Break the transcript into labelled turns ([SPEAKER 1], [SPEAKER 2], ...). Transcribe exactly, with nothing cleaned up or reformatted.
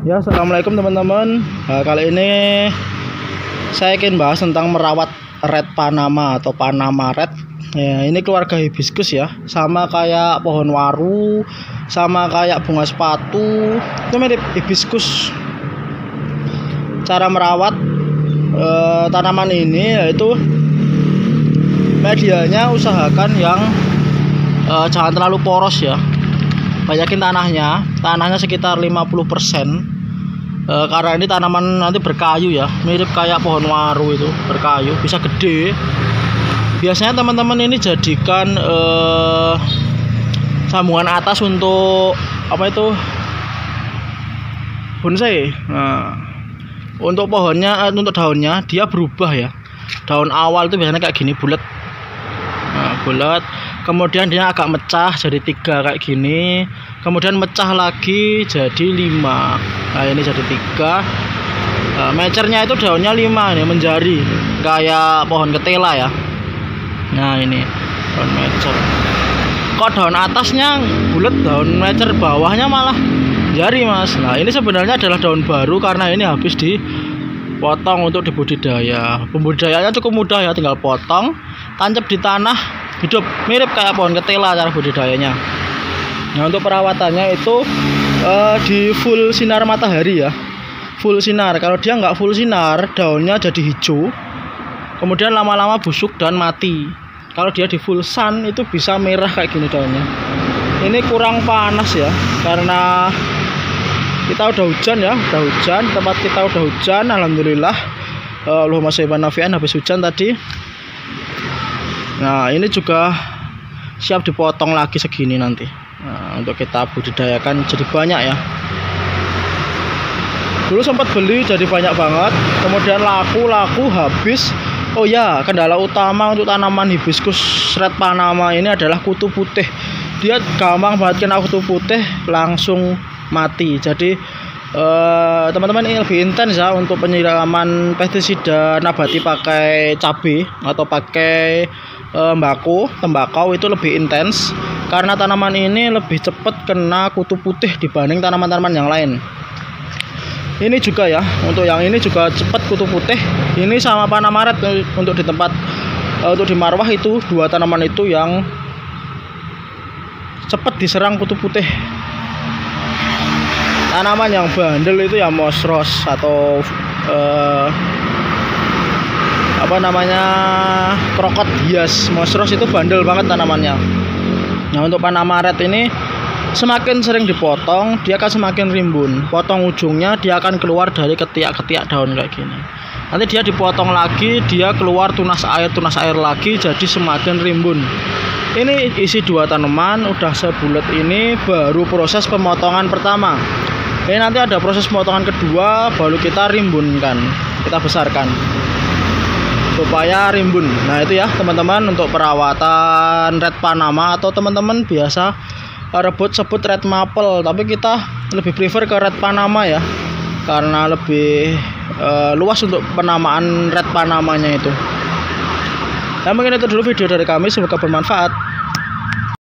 [SPEAKER 1] Ya, assalamualaikum teman-teman. Nah, kali ini saya ingin bahas tentang merawat red Panama atau Panama red. Ya, ini keluarga hibiscus ya, sama kayak pohon waru, sama kayak bunga sepatu, itu mirip hibiscus. Cara merawat eh, tanaman ini yaitu medianya usahakan yang eh, jangan terlalu poros ya. Banyakin tanahnya, tanahnya sekitar lima puluh persen. E, karena ini tanaman nanti berkayu ya, mirip kayak pohon waru itu, berkayu, bisa gede. Biasanya teman-teman ini jadikan e, sambungan atas untuk apa itu, bonsai. Nah, untuk pohonnya, untuk daunnya dia berubah ya. Daun awal itu biasanya kayak gini, bulat. Nah, bulat. Kemudian dia agak mecah jadi tiga kayak gini, kemudian mecah lagi jadi lima. Nah, ini jadi tiga. Nah, mecernya itu daunnya lima nih, menjari kayak pohon ketela ya. Nah, ini daun mecer. Kok daun atasnya bulat, daun mecer bawahnya malah jari mas. Nah, ini sebenarnya adalah daun baru karena ini habis dipotong untuk dibudidaya. Pembudidayaannya cukup mudah ya, tinggal potong, tancap di tanah, hidup, mirip kayak pohon ketela cara budidayanya. Nah, untuk perawatannya itu uh, di full sinar matahari ya, full sinar. Kalau dia nggak full sinar, daunnya jadi hijau, kemudian lama-lama busuk dan mati. Kalau dia di full sun itu bisa merah kayak gini daunnya. Ini kurang panas ya, karena kita udah hujan ya, udah hujan, tempat kita udah hujan, alhamdulillah. uh, Allahumma sholli wa nafi'an, habis hujan tadi. Nah, ini juga siap dipotong lagi segini nanti. Nah, untuk kita budidayakan jadi banyak ya. Dulu sempat beli jadi banyak banget, kemudian laku-laku habis. Oh ya, kendala utama untuk tanaman hibiscus red Panama ini adalah kutu putih. Dia gampang banget kena kutu putih, langsung mati. Jadi eh, teman-teman ini lebih intens ya untuk penyiraman pestisida nabati pakai cabai atau pakai Tembakau, tembakau itu lebih intens karena tanaman ini lebih cepat kena kutu putih dibanding tanaman-tanaman yang lain. Ini juga ya, untuk yang ini juga cepat kutu putih. Ini sama Panama red untuk di tempat untuk di marwah itu, dua tanaman itu yang cepat diserang kutu putih. Tanaman yang bandel itu ya mosros atau eh, apa namanya krokot hias. Mosros itu bandel banget tanamannya. Nah, untuk Panama red ini semakin sering dipotong dia akan semakin rimbun. Potong ujungnya dia akan keluar dari ketiak-ketiak daun kayak gini. Nanti dia dipotong lagi, dia keluar tunas air tunas air lagi, jadi semakin rimbun. Ini isi dua tanaman udah sebulat ini, baru proses pemotongan pertama. Ini nanti ada proses pemotongan kedua, baru kita rimbunkan, kita besarkan supaya rimbun. Nah, itu ya teman-teman untuk perawatan red Panama, atau teman-teman biasa rebut sebut red maple, tapi kita lebih prefer ke red Panama ya, karena lebih uh, luas untuk penamaan red Panamanya itu. Nah, mungkin itu dulu video dari kami, semoga bermanfaat.